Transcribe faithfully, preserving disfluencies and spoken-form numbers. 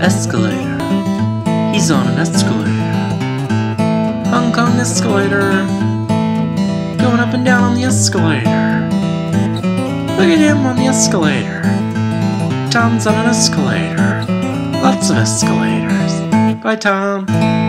Escalator. He's on an escalator. Hong Kong escalator. Going up and down on the escalator. Look at him on the escalator. Tom's on an escalator. Lots of escalators. Bye, Tom.